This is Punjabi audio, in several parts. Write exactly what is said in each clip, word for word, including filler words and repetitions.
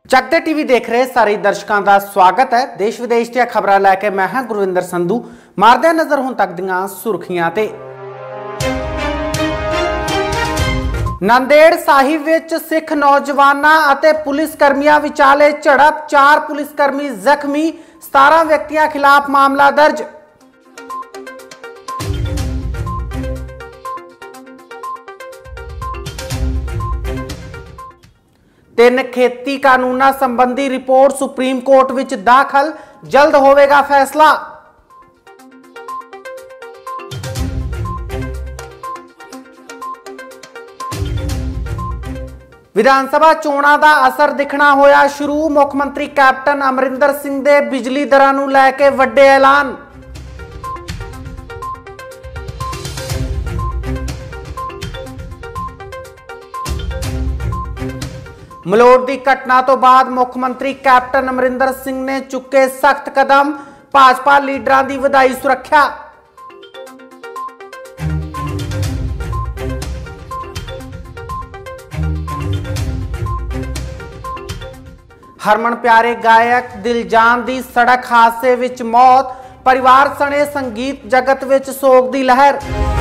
जगते टीवी देख रहे सारे दर्शकों का स्वागत है। देश विदेश दी खबरां लैके मैं हां गुरविंदर संधू। मारदे नजर हुण तक दीआं सुर्खियां ते। नांदेड़ साहिब विच सिख नौजवानां अते पुलिस कर्मियां विचाले झड़प, चार पुलिसकर्मी जख्मी, सतारह व्यक्तियों खिलाफ मामला दर्ज। तीन खेती कानूना संबंधी रिपोर्ट सुप्रीम कोर्ट विच दाखल, जल्द होवेगा फैसला। विधानसभा चोणां दा असर दिखना होया शुरू, मुख्यमंत्री कैप्टन अमरिंदर सिंह दे बिजली दरां नूं लैके वड्डे ऐलान। मलोट की घटना तो बाद मुख्यमंत्री कैप्टन अमरिंदर सिंह ने चुके सख्त कदम, भाजपा लीडरां दी वधाई सुरक्षा। हरमन प्यारे गायक दिलजान दी सड़क हादसे विच मौत, परिवार सने संगीत जगत विच सोग दी लहर।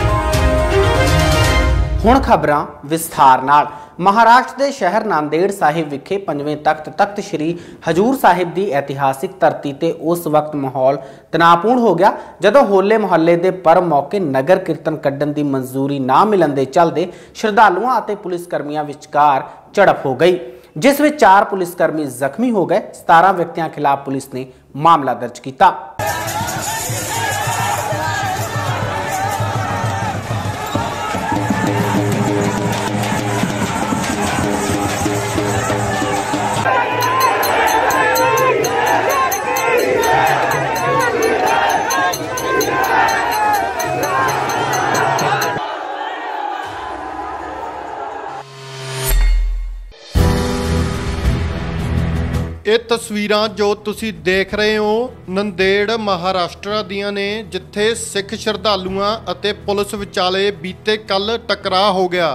हुण खबरां विस्तार नाल। महाराष्ट्र के शहर नांदेड़ साहिब विखे पंजवें तख्त तख्त श्री हजूर साहिब की ऐतिहासिक धरती ते उस वक्त माहौल तनावपूर्ण हो गया जदों होले मुहल्ले के पर्व मौके नगर कीर्तन कड्ढण की मंजूरी ना मिलण दे चलदे श्रद्धालुओं और पुलिसकर्मियों विचकार झड़प हो गई, जिस में चार पुलिसकर्मी जख्मी हो गए। सतारह व्यक्तियों खिलाफ पुलिस ने मामला दर्ज किया। ये तस्वीरां जो तुसी देख रहे हो नंदेड़ महाराष्ट्र दियां ने, जिथे सिख श्रद्धालुआं अते पुलिस विचाले बीते कल टकराव हो गया।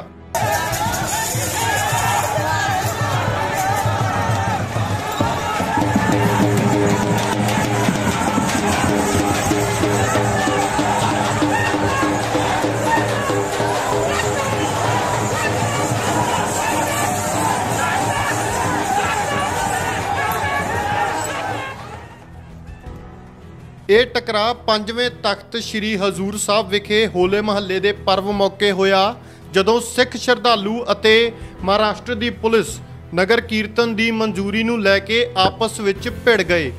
ਇਹ ਟਕਰਾਅ ਪੰਜਵੇਂ ਤਖਤ ਸ਼੍ਰੀ ਹਜ਼ੂਰ ਸਾਹਿਬ ਵਿਖੇ ਹੋਲੇ ਮਹੱਲੇ ਦੇ ਪਰਵ ਮੌਕੇ ਹੋਇਆ, ਜਦੋਂ ਸਿੱਖ ਸ਼ਰਧਾਲੂ ਅਤੇ ਮਹਾਰਾਸ਼ਟਰ ਦੀ ਪੁਲਿਸ ਨਗਰ ਕੀਰਤਨ ਦੀ ਮਨਜ਼ੂਰੀ ਨੂੰ ਲੈ ਕੇ ਆਪਸ ਵਿੱਚ ਭਿੜ ਗਏ।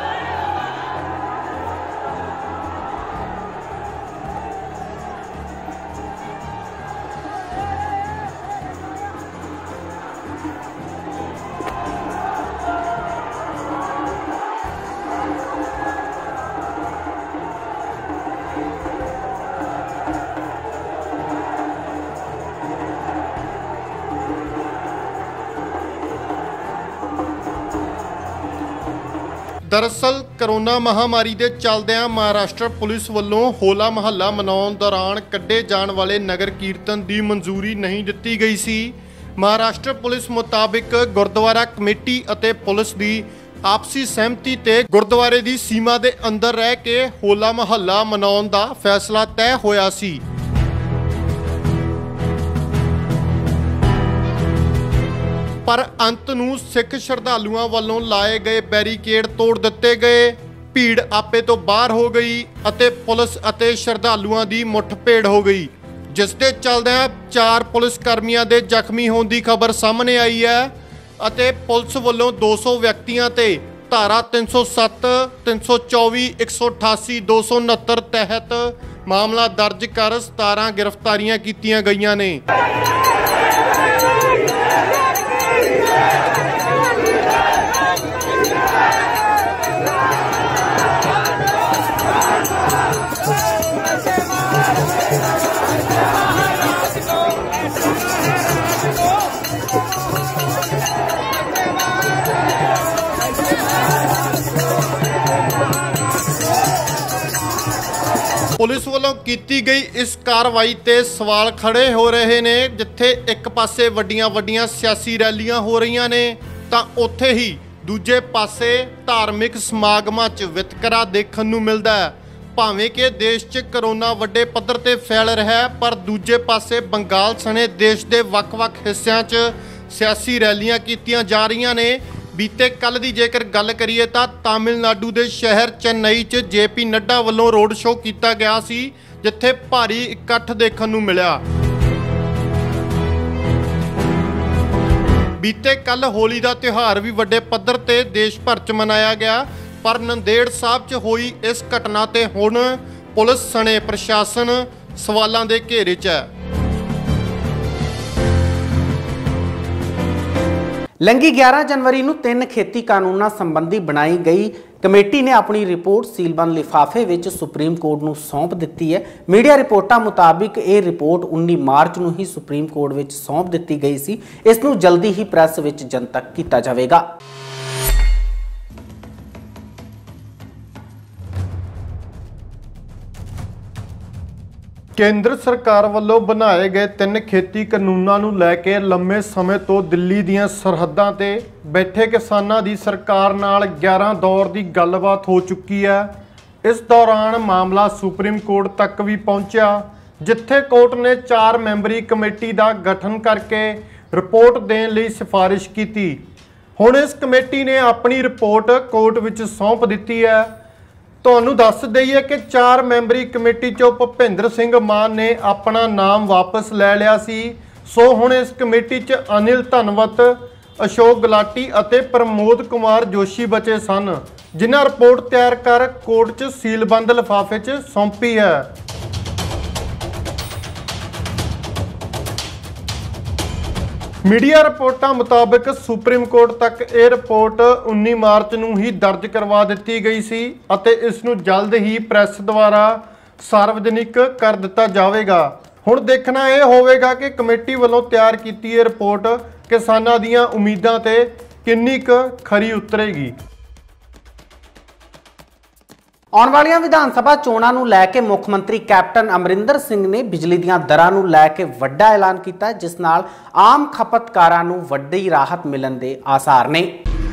दरअसल कोरोना महामारी के चलदियां महाराष्ट्र पुलिस वालों होला महल्ला मनाउण दौरान कड्ढे जाण वाले नगर कीर्तन की मंजूरी नहीं दिती गई सी। महाराष्ट्र पुलिस मुताबिक गुरुद्वारा कमेटी अते पुलिस की आपसी सहमति ते गुरुद्वारे की सीमा के अंदर रह के होला महल्ला मनाउण दा फैसला तय होया सी। पर अंत नूं सिख श्रद्धालुआं वालों लाए गए बैरीकेड तोड़ दिते गए, भीड़ आपे तो बाहर हो गई अते पुलिस अते श्रद्धालुआं दी मुठभेड़ हो गई, जिस दे चलदिआं चार पुलिस कर्मियों के जख्मी होने की खबर सामने आई है अते पुलिस वालों दो सौ व्यक्तियों ते धारा तीन सौ सत्त, तीन सौ चौबी, एक सौ अठासी, दो सौ उनहत्तर तहत मामला दर्ज कर सतारह गिरफ्तारियां कीतियां गईयां ने। पुलिस वालों की गई इस कार्रवाई ते सवाल खड़े हो रहे ने, जिथे एक पासे वड्डियां वड्डियां सियासी रैलियां हो रही ने ਤਾਂ ਉੱਥੇ ਹੀ ਦੂਜੇ ਪਾਸੇ ਧਾਰਮਿਕ ਸਮਾਗਮਾਂ 'ਚ ਵਿਤਕਰਾ ਦੇਖਣ ਨੂੰ ਮਿਲਦਾ ਹੈ। ਭਾਵੇਂ ਕਿ ਦੇਸ਼ 'ਚ ਕਰੋਨਾ ਵੱਡੇ ਪੱਧਰ ਤੇ ਫੈਲ ਰਿਹਾ ਹੈ, ਪਰ ਦੂਜੇ ਪਾਸੇ ਬੰਗਾਲ ਸਣੇ ਦੇਸ਼ ਦੇ ਵੱਖ-ਵੱਖ ਹਿੱਸਿਆਂ 'ਚ ਸਿਆਸੀ ਰੈਲੀਆਂ ਕੀਤੀਆਂ ਜਾ ਰਹੀਆਂ ਨੇ। ਬੀਤੇ ਕੱਲ ਦੀ ਜੇਕਰ ਗੱਲ ਕਰੀਏ ਤਾਂ ਤਾਮਿਲਨਾਡੂ ਦੇ ਸ਼ਹਿਰ ਚੇਨਈ 'ਚ ਜੇ ਪੀ ਨੱਡਾ ਵੱਲੋਂ ਰੋਡ ਸ਼ੋਅ ਕੀਤਾ ਗਿਆ ਸੀ, ਜਿੱਥੇ ਭਾਰੀ ਇਕੱਠ ਦੇਖਣ ਨੂੰ ਮਿਲਿਆ। ਬੀਤੇ ਕੱਲ ਹੋਲੀ ਦਾ ਤਿਉਹਾਰ ਵੀ ਵੱਡੇ ਪੱਧਰ ਤੇ ਦੇਸ਼ ਭਰ 'ਚ ਮਨਾਇਆ ਗਿਆ, ਪਰ ਨੰਦੇੜ ਸਾਹਿਬ 'ਚ ਹੋਈ ਇਸ ਘਟਨਾ ਤੇ ਹੁਣ ਪੁਲਿਸ ਸਣੇ ਪ੍ਰਸ਼ਾਸਨ ਸਵਾਲਾਂ ਦੇ ਘੇਰੇ 'ਚ ਹੈ। ਲੰਘੀ ਗਿਆਰਾਂ ਜਨਵਰੀ ਨੂੰ ਤਿੰਨ ਖੇਤੀ ਕਾਨੂੰਨਾਂ ਸੰਬੰਧੀ ਬਣਾਈ ਗਈ ਕਮੇਟੀ ਨੇ ਆਪਣੀ ਰਿਪੋਰਟ ਸੀਲਬੰਦ ਲਿਫਾਫੇ ਵਿੱਚ ਸੁਪਰੀਮ ਕੋਰਟ ਨੂੰ ਸੌਂਪ ਦਿੱਤੀ ਹੈ। ਮੀਡੀਆ ਰਿਪੋਰਟਾਂ ਮੁਤਾਬਿਕ ਇਹ ਰਿਪੋਰਟ ਉੱਨੀ ਮਾਰਚ ਨੂੰ ਹੀ ਸੁਪਰੀਮ ਕੋਰਟ ਵਿੱਚ ਸੌਂਪ ਦਿੱਤੀ ਗਈ ਸੀ। ਇਸ ਨੂੰ ਜਲਦੀ ਹੀ ਪ੍ਰੈਸ ਵਿੱਚ ਜਨਤਕ ਕੀਤਾ ਜਾਵੇਗਾ। ਕੇਂਦਰ ਸਰਕਾਰ ਵੱਲੋਂ ਬਣਾਏ ਗਏ ਤਿੰਨ ਖੇਤੀ ਕਾਨੂੰਨਾਂ ਨੂੰ ਲੈ ਕੇ ਲੰਮੇ ਸਮੇਂ ਤੋਂ ਦਿੱਲੀ ਦੀਆਂ ਸਰਹੱਦਾਂ ਤੇ ਬੈਠੇ ਕਿਸਾਨਾਂ ਦੀ ਸਰਕਾਰ ਨਾਲ ਗਿਆਰਾਂ ਦੌਰ ਦੀ ਗੱਲਬਾਤ ਹੋ ਚੁੱਕੀ ਹੈ। ਇਸ ਦੌਰਾਨ ਮਾਮਲਾ ਸੁਪਰੀਮ ਕੋਰਟ ਤੱਕ ਵੀ ਪਹੁੰਚਿਆ, ਜਿੱਥੇ ਕੋਰਟ ਨੇ ਚਾਰ ਮੈਂਬਰੀ ਕਮੇਟੀ ਦਾ ਗਠਨ ਕਰਕੇ ਰਿਪੋਰਟ ਦੇਣ ਲਈ ਸਿਫਾਰਿਸ਼ ਕੀਤੀ। ਹੁਣ ਇਸ ਕਮੇਟੀ ਨੇ ਆਪਣੀ ਰਿਪੋਰਟ ਕੋਰਟ ਵਿੱਚ ਸੌਂਪ ਦਿੱਤੀ ਹੈ। ਤੁਹਾਨੂੰ ਦੱਸ ਦਈਏ ਕਿ ਚਾਰ ਮੈਂਬਰੀ ਕਮੇਟੀ ਚੋਂ ਭੁਪਿੰਦਰ ਸਿੰਘ ਮਾਨ ਨੇ ਆਪਣਾ ਨਾਮ ਵਾਪਸ ਲੈ ਲਿਆ ਸੀ। ਸੋ ਹੁਣ ਇਸ ਕਮੇਟੀ 'ਚ ਅਨਿਲ ਧਨਵਤ, ਅਸ਼ੋਕ ਗੁਲਾਟੀ ਅਤੇ ਪ੍ਰਮੋਦ ਕੁਮਾਰ ਜੋਸ਼ੀ ਬਚੇ ਸਨ, ਜਿਨ੍ਹਾਂ ਰਿਪੋਰਟ ਤਿਆਰ ਕਰ ਕੋਰਟ 'ਚ ਸੀਲਬੰਦ ਲਿਫਾਫੇ 'ਚ ਸੌਂਪੀ ਹੈ। ਮੀਡੀਆ ਰਿਪੋਰਟਾਂ ਮੁਤਾਬਕ ਸੁਪਰੀਮ ਕੋਰਟ ਤੱਕ ਇਹ ਰਿਪੋਰਟ ਉੱਨੀ ਮਾਰਚ ਨੂੰ ਹੀ ਦਰਜ ਕਰਵਾ ਦਿੱਤੀ ਗਈ ਸੀ ਅਤੇ ਇਸ ਨੂੰ ਜਲਦ ਹੀ ਪ੍ਰੈਸ ਦੁਆਰਾ ਸਾਰਵਜਨਿਕ ਕਰ ਦਿੱਤਾ ਜਾਵੇਗਾ। ਹੁਣ ਦੇਖਣਾ ਇਹ ਹੋਵੇਗਾ ਕਿ ਕਮੇਟੀ ਵੱਲੋਂ ਤਿਆਰ ਕੀਤੀ ਇਹ ਰਿਪੋਰਟ ਕਿਸਾਨਾਂ ਦੀਆਂ ਉਮੀਦਾਂ ਤੇ ਕਿੰਨੀ ਕੁ ਖਰੀ ਉਤਰੇਗੀ। ਆਉਣ ਵਾਲੀਆਂ ਵਿਧਾਨ ਸਭਾ ਚੋਣਾਂ ਨੂੰ ਲੈ ਕੇ ਮੁੱਖ ਮੰਤਰੀ ਕੈਪਟਨ ਅਮਰਿੰਦਰ ਸਿੰਘ ਨੇ ਬਿਜਲੀ ਦੀਆਂ ਦਰਾਂ ਨੂੰ ਲੈ ਕੇ ਵੱਡਾ ਐਲਾਨ ਕੀਤਾ, ਜਿਸ ਨਾਲ ਆਮ ਖਪਤਕਾਰਾਂ ਨੂੰ ਵੱਡੀ ਰਾਹਤ ਮਿਲਣ ਦੇ ਆਸਾਰ ਨੇ।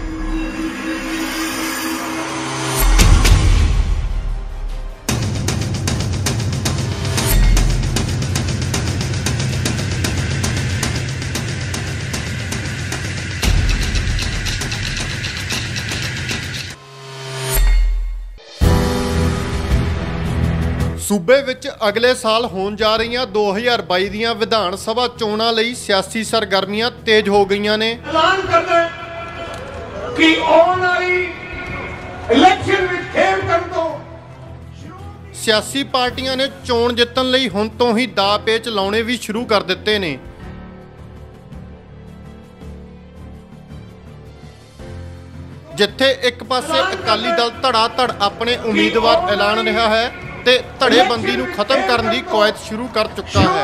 सूबे विच अगले साल होण जा रहीਆਂ दो हज़ार बाई ਦੀਆਂ ਵਿਧਾਨ ਸਭਾ ਚੋਣਾਂ ਲਈ ਸਿਆਸੀ ਸਰਗਰਮੀਆਂ ਤੇਜ਼ ਹੋ ਗਈਆਂ ਨੇ। ਐਲਾਨ ਕਰਦੇ ਕਿ ਆਉਣ ਵਾਲੀ ਇਲੈਕਸ਼ਨ ਵਿੱਚ ਖੇਡ ਕਰਨ ਤੋਂ ਸਿਆਸੀ ਪਾਰਟੀਆਂ ਨੇ ਚੋਣ ਜਿੱਤਣ ਲਈ ਹੁਣ ਤੋਂ ਹੀ ਦਾ ਪੇਚ ਲਾਉਣੇ ਵੀ ਸ਼ੁਰੂ ਕਰ ਦਿੱਤੇ ਨੇ। ਜਿੱਥੇ ਇੱਕ ਪਾਸੇ ਅਕਾਲੀ ਦਲ ਧੜਾ ਧੜ ਆਪਣੇ ਉਮੀਦਵਾਰ ਐਲਾਨ ਰਿਹਾ ਹੈ ਤੇ ਧੜੇਬੰਦੀ ਨੂੰ ਖਤਮ ਕਰਨ ਦੀ ਕਵਾਇਦ ਸ਼ੁਰੂ ਕਰ ਚੁੱਕਾ ਹੈ,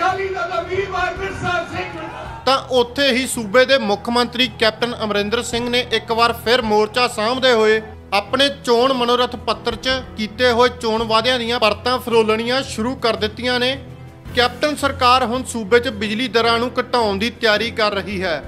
ਤਾਂ ਉੱਥੇ ਹੀ ਸੂਬੇ ਦੇ ਮੁੱਖ ਮੰਤਰੀ ਕੈਪਟਨ ਅਮਰਿੰਦਰ ਸਿੰਘ ਨੇ ਇੱਕ ਵਾਰ ਫਿਰ ਮੋਰਚਾ ਸਾਂਭਦੇ ਹੋਏ ਆਪਣੇ ਚੋਣ ਮਨੋਰਥ ਪੱਤਰ 'ਚ ਕੀਤੇ ਹੋਏ ਚੋਣ ਵਾਅਦਿਆਂ ਦੀਆਂ ਪਰਤਾਂ ਫਰੋਲਣੀਆਂ ਸ਼ੁਰੂ ਕਰ ਦਿੱਤੀਆਂ ਨੇ। ਕੈਪਟਨ ਸਰਕਾਰ ਹੁਣ ਸੂਬੇ 'ਚ ਬਿਜਲੀ ਦਰਾਂ ਨੂੰ ਘਟਾਉਣ ਦੀ ਤਿਆਰੀ ਕਰ ਰਹੀ ਹੈ।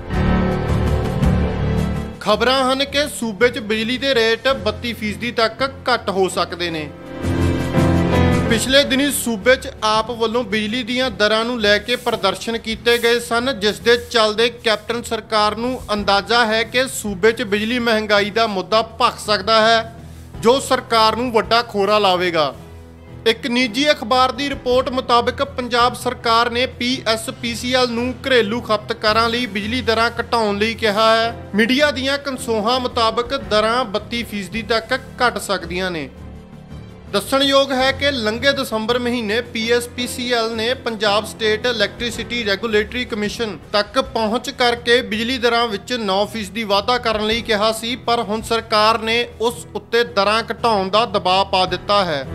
ਖਬਰਾਂ ਹਨ ਕਿ ਸੂਬੇ 'ਚ ਬਿਜਲੀ ਦੇ ਰੇਟ ਬੱਤੀ ਫੀਸਦੀ ਤੱਕ ਘੱਟ ਹੋ ਸਕਦੇ ਨੇ। ਪਿਛਲੇ ਦਿਨੀ ਸੂਬੇ 'ਚ ਆਪ ਵੱਲੋਂ ਬਿਜਲੀ ਦੀਆਂ ਦਰਾਂ ਨੂੰ ਲੈ ਕੇ ਪ੍ਰਦਰਸ਼ਨ ਕੀਤੇ ਗਏ ਸਨ, ਜਿਸ ਦੇ ਚੱਲਦੇ ਕੈਪਟਨ ਸਰਕਾਰ ਨੂੰ ਅੰਦਾਜ਼ਾ ਹੈ ਕਿ ਸੂਬੇ 'ਚ ਬਿਜਲੀ ਮਹਿੰਗਾਈ ਦਾ ਮੁੱਦਾ ਭਖ ਸਕਦਾ ਹੈ, ਜੋ ਸਰਕਾਰ ਨੂੰ ਵੱਡਾ ਖੋਰਾ ਲਾਵੇਗਾ। ਇੱਕ ਨਿੱਜੀ ਅਖਬਾਰ ਦੀ ਰਿਪੋਰਟ ਮੁਤਾਬਕ ਪੰਜਾਬ ਸਰਕਾਰ ਨੇ P S P C L ਨੂੰ ਘਰੇਲੂ ਖਪਤਕਾਰਾਂ ਲਈ ਬਿਜਲੀ ਦਰਾਂ ਘਟਾਉਣ ਲਈ ਕਿਹਾ ਹੈ। ਮੀਡੀਆ ਦੀਆਂ ਕਨਸੋਹਾਂ ਮੁਤਾਬਕ ਦਰਾਂ ਬੱਤੀ ਫੀਸਦੀ ਤੱਕ ਘਟ ਸਕਦੀਆਂ ਨੇ। ਦੱਸਣਯੋਗ ਹੈ ਕਿ ਲੰਘੇ ਦਸੰਬਰ ਮਹੀਨੇ P S P C L ਨੇ Punjab state electricity regulatory commission ਤੱਕ ਪਹੁੰਚ ਕਰਕੇ ਬਿਜਲੀ ਦਰਾਂ ਵਿੱਚ ਨੌ ਫੀਸਦੀ ਵਾਧਾ ਕਰਨ ਲਈ ਕਿਹਾ ਸੀ, ਪਰ ਹੁਣ ਸਰਕਾਰ ਨੇ ਉਸ ਉੱਤੇ ਦਰਾਂ ਘਟਾਉਣ ਦਾ ਦਬਾਅ ਪਾ ਦਿੱਤਾ ਹੈ।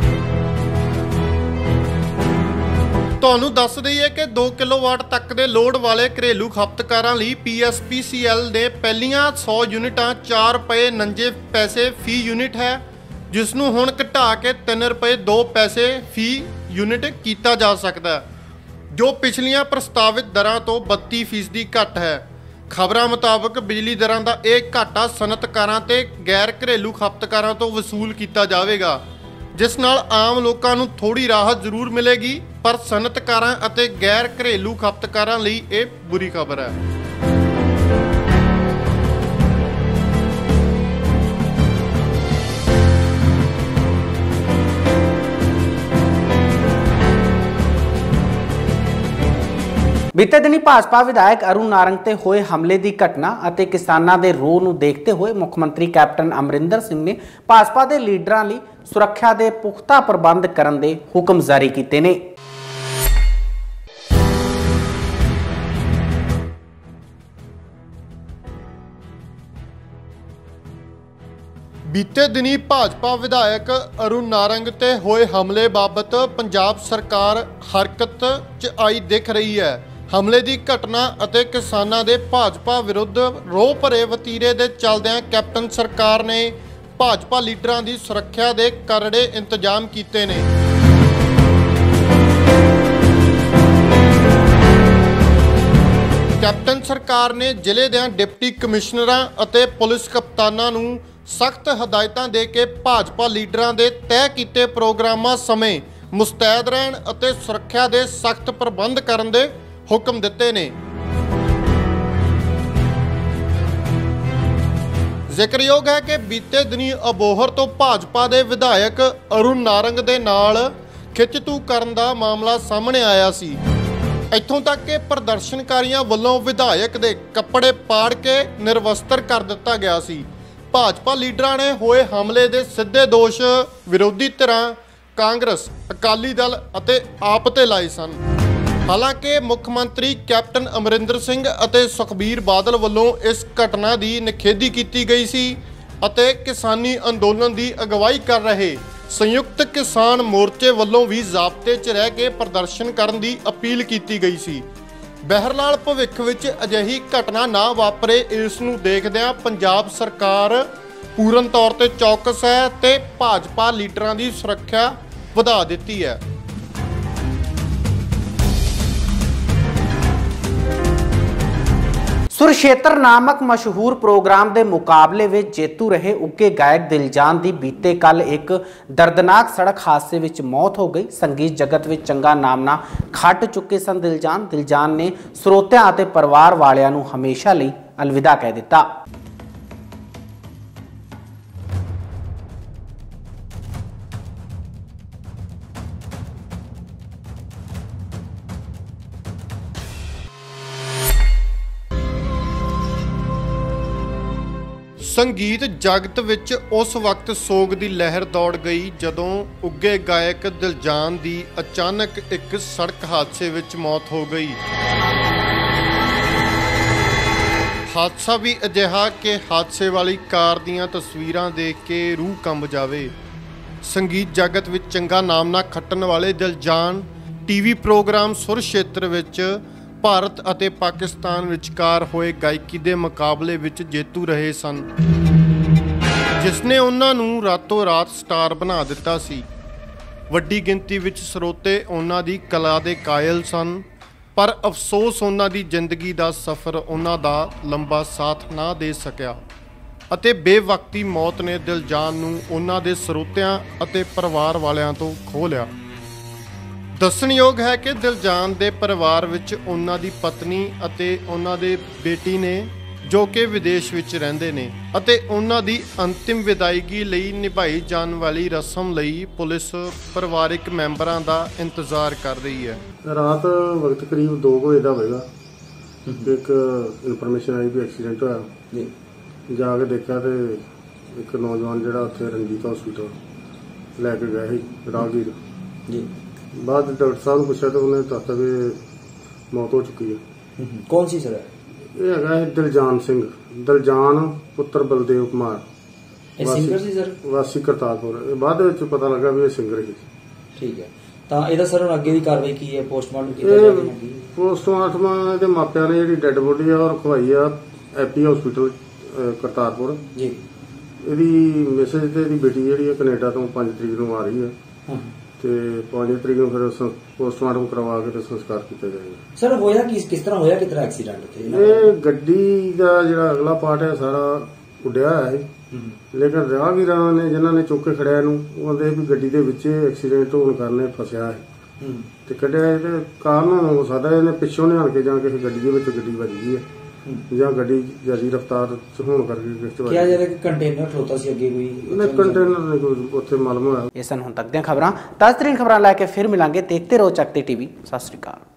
ਤੁਹਾਨੂੰ ਦੱਸ ਦਈਏ ਕਿ ਦੋ ਕਿਲੋਵਾਟ ਤੱਕ ਦੇ ਲੋਡ ਵਾਲੇ ਘਰੇਲੂ ਖਪਤਕਾਰਾਂ ਲਈ P S P C L ਦੇ ਪਹਿਲੀਆਂ ਸੌ ਯੂਨਿਟਾਂ ਚਾਰ ਰੁਪਏ ਉਣੰਜਾ ਪੈਸੇ ਫੀ ਯੂਨਿਟ ਹੈ, ਜਿਸ ਨੂੰ ਹੁਣ ਘਟਾ ਕੇ ਤਿੰਨ ਰੁਪਏ ਦੋ ਪੈਸੇ ਫੀ ਯੂਨਿਟ ਕੀਤਾ ਜਾ ਸਕਦਾ ਹੈ, ਜੋ ਪਿਛਲੀਆਂ ਪ੍ਰਸਤਾਵਿਤ ਦਰਾਂ ਤੋਂ ਬੱਤੀ ਫੀਸਦੀ ਘੱਟ ਹੈ। ਖਬਰਾਂ ਮੁਤਾਬਕ ਬਿਜਲੀ ਦਰਾਂ ਦਾ ਇਹ ਘਾਟਾ ਸਨਅਤਕਾਰਾਂ ਤੇ ਗੈਰ ਘਰੇਲੂ ਖਪਤਕਾਰਾਂ ਤੋਂ ਵਸੂਲ ਕੀਤਾ ਜਾਵੇਗਾ, ਜਿਸ ਨਾਲ ਆਮ ਲੋਕਾਂ ਨੂੰ ਥੋੜੀ ਰਾਹਤ ਜ਼ਰੂਰ ਮਿਲੇਗੀ, ਪਰ ਸਨਅਤਕਾਰਾਂ ਅਤੇ ਗੈਰ ਘਰੇਲੂ ਖਪਤਕਾਰਾਂ ਲਈ ਇਹ ਬੁਰੀ ਖਬਰ ਹੈ। ਬੀਤੇ ਦਿਨੀ ਭਾਜਪਾ ਵਿਧਾਇਕ ਅਰੁਣ ਨਾਰੰਗ ਤੇ ਹੋਏ ਹਮਲੇ ਦੀ ਘਟਨਾ ਅਤੇ ਕਿਸਾਨਾਂ ਦੇ ਰੋਹ ਨੂੰ ਦੇਖਦੇ ਹੋਏ ਮੁੱਖ ਮੰਤਰੀ ਕੈਪਟਨ ਅਮਰਿੰਦਰ ਸਿੰਘ ਨੇ ਭਾਜਪਾ ਦੇ ਲੀਡਰਾਂ ਲਈ ਸੁਰੱਖਿਆ ਦੇ ਪੁਖਤਾ ਪ੍ਰਬੰਧ ਕਰਨ ਦੇ ਹੁਕਮ ਜਾਰੀ ਕੀਤੇ ਨੇ। ਬੀਤੇ ਦਿਨੀ ਭਾਜਪਾ ਵਿਧਾਇਕ ਅਰੁਣ ਨਾਰੰਗ ਤੇ ਹੋਏ ਹਮਲੇ ਬਾਬਤ ਪੰਜਾਬ ਸਰਕਾਰ ਹਰਕਤ 'ਚ ਆਈ ਦਿਖ ਰਹੀ ਹੈ। ਹਮਲੇ ਦੀ ਘਟਨਾ ਅਤੇ ਕਿਸਾਨਾਂ ਦੇ ਭਾਜਪਾ ਵਿਰੁੱਧ ਰੋਹ ਭਰੇ ਵਤੀਰੇ ਦੇ ਚੱਲਦਿਆਂ ਕੈਪਟਨ ਸਰਕਾਰ ਨੇ ਭਾਜਪਾ ਲੀਡਰਾਂ ਦੀ ਸੁਰੱਖਿਆ ਦੇ ਕਰੜੇ ਇੰਤਜ਼ਾਮ ਕੀਤੇ ਨੇ। ਕੈਪਟਨ ਸਰਕਾਰ ਨੇ ਜ਼ਿਲ੍ਹੇ ਦੇ ਡਿਪਟੀ ਕਮਿਸ਼ਨਰਾਂ ਅਤੇ ਪੁਲਿਸ ਕਪਤਾਨਾਂ ਨੂੰ ਸਖਤ ਹਦਾਇਤਾਂ ਦੇ ਕੇ ਭਾਜਪਾ ਲੀਡਰਾਂ ਦੇ ਤੈਅ ਕੀਤੇ ਪ੍ਰੋਗਰਾਮਾਂ ਸਮੇਂ ਮੁਸਤੈਦ ਰਹਿਣ ਅਤੇ ਸੁਰੱਖਿਆ ਦੇ ਸਖਤ ਪ੍ਰਬੰਧ ਕਰਨ ਦੇ ਹੁਕਮ ਦਿੱਤੇ ਨੇ। ਜ਼ਿਕਰਯੋਗ ਹੈ ਕਿ ਬੀਤੇ ਦਿਨੀ ਅਬੋਹਰ ਤੋਂ ਭਾਜਪਾ ਦੇ ਵਿਧਾਇਕ ਅਰੁਣ ਨਾਰੰਗ ਦੇ ਨਾਲ ਖਿੱਚਤੂ ਕਰਨ ਦਾ ਮਾਮਲਾ ਸਾਹਮਣੇ ਆਇਆ ਸੀ। ਇੱਥੋਂ ਤੱਕ ਕਿ ਪ੍ਰਦਰਸ਼ਨਕਾਰੀਆਂ ਵੱਲੋਂ ਵਿਧਾਇਕ ਦੇ ਕੱਪੜੇ ਪਾੜ ਕੇ ਨਿਰਵਸਤਰ ਕਰ ਦਿੱਤਾ ਗਿਆ ਸੀ। ਭਾਜਪਾ ਲੀਡਰਾਂ ਨੇ ਹੋਏ ਹਮਲੇ ਦੇ ਸਿੱਧੇ ਦੋਸ਼ ਵਿਰੋਧੀ ਧਿਰਾਂ ਕਾਂਗਰਸ, ਅਕਾਲੀ ਦਲ ਅਤੇ ਆਪ ਤੇ ਲਾਏ ਸਨ। ਹਾਲਾਂਕਿ ਮੁੱਖ ਮੰਤਰੀ ਕੈਪਟਨ ਅਮਰਿੰਦਰ ਸਿੰਘ ਅਤੇ ਸੁਖਬੀਰ ਬਾਦਲ ਵੱਲੋਂ ਇਸ ਘਟਨਾ ਦੀ ਨਿਖੇਧੀ ਕੀਤੀ ਗਈ ਸੀ ਅਤੇ ਕਿਸਾਨੀ ਅੰਦੋਲਨ ਦੀ ਅਗਵਾਈ ਕਰ ਰਹੇ ਸੰਯੁਕਤ ਕਿਸਾਨ ਮੋਰਚੇ ਵੱਲੋਂ ਵੀ ਜ਼ਾਬਤੇ 'ਚ ਰਹਿ ਕੇ ਪ੍ਰਦਰਸ਼ਨ ਕਰਨ ਦੀ ਅਪੀਲ ਕੀਤੀ ਗਈ ਸੀ। ਬਹਿਰਲਾਲ ਭਵਿੱਖ ਵਿੱਚ ਅਜਿਹੀ ਘਟਨਾ ਨਾ ਵਾਪਰੇ, ਇਸ ਨੂੰ ਦੇਖਦਿਆਂ ਪੰਜਾਬ ਸਰਕਾਰ ਪੂਰਨ ਤੌਰ ਤੇ ਚੌਕਸ ਹੈ ਤੇ ਭਾਜਪਾ ਲੀਡਰਾਂ ਦੀ ਸੁਰੱਖਿਆ ਵਧਾ ਦਿੱਤੀ ਹੈ। ਸੁਰਸ਼ੇਤਰ ਨਾਮਕ ਮਸ਼ਹੂਰ ਪ੍ਰੋਗਰਾਮ ਦੇ ਮੁਕਾਬਲੇ ਵਿੱਚ ਜੇਤੂ ਰਹੇ ਉੱਘੇ ਗਾਇਕ ਦਿਲਜਾਨ ਦੀ ਬੀਤੇ ਕੱਲ ਇੱਕ ਦਰਦਨਾਕ ਸੜਕ ਹਾਦਸੇ ਵਿੱਚ ਮੌਤ ਹੋ ਗਈ। ਸੰਗੀਤ ਜਗਤ ਵਿੱਚ ਚੰਗਾ ਨਾਮਣਾ ਖੱਟ ਚੁੱਕੇ ਸਨ ਦਿਲਜਾਨ। ਦਿਲਜਾਨ ਨੇ ਸਰੋਤਿਆਂ ਅਤੇ ਪਰਿਵਾਰ ਵਾਲਿਆਂ ਨੂੰ ਹਮੇਸ਼ਾ ਲਈ ਅਲਵਿਦਾ ਕਹਿ ਦਿੱਤਾ। ਸੰਗੀਤ ਜਗਤ ਵਿੱਚ ਉਸ ਵਕਤ ਸੋਗ ਦੀ ਲਹਿਰ ਦੌੜ ਗਈ ਜਦੋਂ ਉੱਘੇ ਗਾਇਕ ਦਿਲਜਾਨ ਦੀ ਅਚਾਨਕ ਇੱਕ ਸੜਕ ਹਾਦਸੇ ਵਿੱਚ ਮੌਤ ਹੋ ਗਈ। ਹਾਦਸਾ ਵੀ ਅਜਿਹਾ ਕਿ ਹਾਦਸੇ ਵਾਲੀ ਕਾਰ ਦੀਆਂ ਤਸਵੀਰਾਂ ਦੇਖ ਕੇ ਰੂਹ ਕੰਬ ਜਾਵੇ। ਸੰਗੀਤ ਜਗਤ ਵਿੱਚ ਚੰਗਾ ਨਾਮਣਾ ਖੱਟਣ ਵਾਲੇ ਦਿਲਜਾਨ ਟੀਵੀ ਪ੍ਰੋਗਰਾਮ ਸੁਰਸ਼ੇਤਰ ਵਿੱਚ ਭਾਰਤ ਅਤੇ ਪਾਕਿਸਤਾਨ ਵਿਚਕਾਰ ਹੋਏ ਗਾਇਕੀ ਦੇ ਮੁਕਾਬਲੇ ਵਿੱਚ ਜੇਤੂ ਰਹੇ ਸਨ, ਜਿਸ ਨੇ ਉਹਨਾਂ ਨੂੰ ਰਾਤੋਂ ਰਾਤ ਸਟਾਰ ਬਣਾ ਦਿੱਤਾ ਸੀ। ਵੱਡੀ ਗਿਣਤੀ ਵਿੱਚ ਸਰੋਤੇ ਉਹਨਾਂ ਦੀ ਕਲਾ ਦੇ ਕਾਇਲ ਸਨ, ਪਰ ਅਫਸੋਸ ਉਹਨਾਂ ਦੀ ਜ਼ਿੰਦਗੀ ਦਾ ਸਫ਼ਰ ਉਹਨਾਂ ਦਾ ਲੰਬਾ ਸਾਥ ਨਾ ਦੇ ਸਕਿਆ ਅਤੇ ਬੇਵਕਤੀ ਮੌਤ ਨੇ ਦਿਲਜਾਨ ਨੂੰ ਉਹਨਾਂ ਦੇ ਸਰੋਤਿਆਂ ਅਤੇ ਪਰਿਵਾਰ ਵਾਲਿਆਂ ਤੋਂ ਖੋਹ ਲਿਆ। ਦੱਸਣਯੋਗ ਹੈ ਕਿ ਦਿਲਜਾਨ ਦੇ ਪਰਿਵਾਰ ਵਿੱਚ ਉਹਨਾਂ ਦੀ ਪਤਨੀ ਅਤੇ ਉਹਨਾਂ ਦੇ ਬੇਟੀ ਨੇ, ਜੋ ਕਿ ਵਿਦੇਸ਼ ਵਿੱਚ ਰਹਿੰਦੇ ਨੇ, ਅਤੇ ਉਹਨਾਂ ਦੀ ਅੰਤਿਮ ਵਿਦਾਇਗੀ ਲਈ ਨਿਭਾਈ ਜਾਣ ਵਾਲੀ ਰਸਮ ਲਈ ਪੁਲਿਸ ਪਰਿਵਾਰਕ ਮੈਂਬਰਾਂ ਦਾ ਇੰਤਜ਼ਾਰ ਕਰ ਰਹੀ ਹੈ। ਰਾਤ ਵਕਤ ਕਰੀਬ ਦੋ ਵਜੇ ਦਾ ਹੋਵੇਗਾ, ਇੱਕ ਇਨਫੋਰਮੇਸ਼ਨ ਆਈ ਵੀ ਐਕਸੀਡੈਂਟ ਹੋਇਆ ਜੀ। ਜਾ ਕੇ ਦੇਖਿਆ ਤੇ ਇੱਕ ਨੌਜਵਾਨ ਜਿਹੜਾ ਉੱਥੇ ਰਣਜੀਤ ਹਸਪੀਟਲ ਲੈ ਕੇ ਗਏ ਸੀ ਰਾਹਗੀਰ ਜੀ। ਬਾਅਦ ਡਾਕਟਰ ਸਾਹਿਬ ਨੂੰ ਪੁੱਛਿਆ ਤਾਂ ਉਹਨੇ ਦੱਸਿਆ ਵੀ ਮੌਤ ਹੋ ਚੁੱਕੀ ਹੈ। ਕੌਣ ਸੀ ਸਰ? ਇਹ ਹੈਗਾ ਹੈ ਦਿਲਜਾਨ ਸਿੰਘ, ਦਿਲਜਾਨ ਪੁੱਤਰ ਬਲਦੇਵ ਕੁਮਾਰ, ਇਹ ਸਿੰਗਰ ਸੀ ਸਰ, ਵਾਸੀ ਕਰਤਾਰਪੁਰ। ਇਹ ਬਾਅਦ ਵਿੱਚ ਪਤਾ ਲੱਗਾ ਵੀ ਇਹ ਸਿੰਗਰ ਸੀ। ਠੀਕ ਹੈ, ਤਾਂ ਇਹਦਾ ਸਰ ਹੁਣ ਅੱਗੇ ਦੀ ਕਾਰਵਾਈ ਕੀ ਹੈ? ਪੋਸਟਮਾਰਟਮ ਕੀਤਾ ਜਾਵੇਗਾ? ਪੋਸਟਮਾਰਟਮ ਦੇ ਮਾਪਿਆਂ ਨੇ ਜਿਹੜੀ ਡੈੱਡ ਬੋਡੀ ਆ ਉਹ ਰਖਵਾਈ ਆ ਐਪੀ ਹਸਪੀਟਲ ਕਰਤਾਰਪੁਰ ਜੀ। ਇਹਦੀ ਮੈਸੇਜ ਤੇ ਇਹਦੀ ਬੇਟੀ ਜਿਹੜੀ ਹੈ ਕੈਨੇਡਾ ਤੋਂ ਪੰਜ ਤਰੀਕ ਨੂੰ ਆ ਰਹੀ ਹੈ ਤੇ ਪੰਜ ਤਰੀਕ ਨੂੰ ਫਿਰ ਸੰ- ਪੋਸਟਮਾਰਟਮ ਕਰਵਾ ਕੇ ਤੇ ਸੰਸਕਾਰ ਕੀਤਾ ਜਾਏਗਾ। ਸਰ ਹੋਇਆ ਕਿਸ ਕਿਸ ਤਰ੍ਹਾਂ ਹੋਇਆ, ਕਿਸ ਤਰ੍ਹਾਂ ਐਕਸੀਡੈਂਟ ਉੱਥੇ? ਇਹ ਗੱਡੀ ਦਾ ਜਿਹੜਾ ਅਗਲਾ ਪਾਰਟ ਹੈ ਸਾਰਾ ਉੱਡਿਆ ਹੋਇਆ ਹੈ, ਲੇਕਿਨ ਰਾਹਗੀਰਾਂ ਨੇ ਜਿਨ੍ਹਾਂ ਨੇ ਚੁੱਕ ਕੇ ਖੜਿਆ ਇਹਨੂੰ ਉਹ ਕਹਿੰਦੇ ਵੀ ਗੱਡੀ ਦੇ ਵਿੱਚ ਐਕਸੀਡੈਂਟ ਹੋਣ ਕਾਰਨ ਇਹ ਫਸਿਆ ਹੈ ਤੇ ਕੱਢਿਆ। ਤੇ ਕਾਰਨ ਹੋ ਸਕਦਾ ਇਹਨੇ ਪਿੱਛੋਂ ਨਿਆਣ ਕੇ ਜਾਂ ਕਿਸੇ ਗੱਡੀ ਦੇ ਵਿੱਚ ਗੱਡੀ ਵੱਜ ਗਈ ਹੈ ਜਾਂ ਗੱਡੀ ਜ਼ਿਆਦਾ ਰਫ਼ਤਾਰ ਚ ਹੋਣ ਕਰਕੇ ਕਿਸ ਕਿਹਾ ਜਾ ਰਿਹਾ ਕਿ ਕੰਟੇਨਰ ਖਲੋਤਾ ਸੀ ਅੱਗੇ ਕੋਈ ਕੰਟੇਨਰ ਨੇ ਕੋਈ ਉੱਥੇ ਮਾਲੂਮ ਹੋਇਆ। ਇਹ ਸਨ ਹੁਣ ਤੱਕ ਦੀਆਂ ਖਬਰਾਂ। ਤਾਜ਼ਾ ਤਰੀਨ ਖਬਰਾਂ ਲੈ ਕੇ ਫਿਰ ਮਿਲਾਂਗੇ। ਦੇਖਦੇ ਰਹੋ ਚੱਕਤੀ ਟੀਵੀ। ਸਤਿ ਸ਼੍ਰੀ ਅਕਾਲ।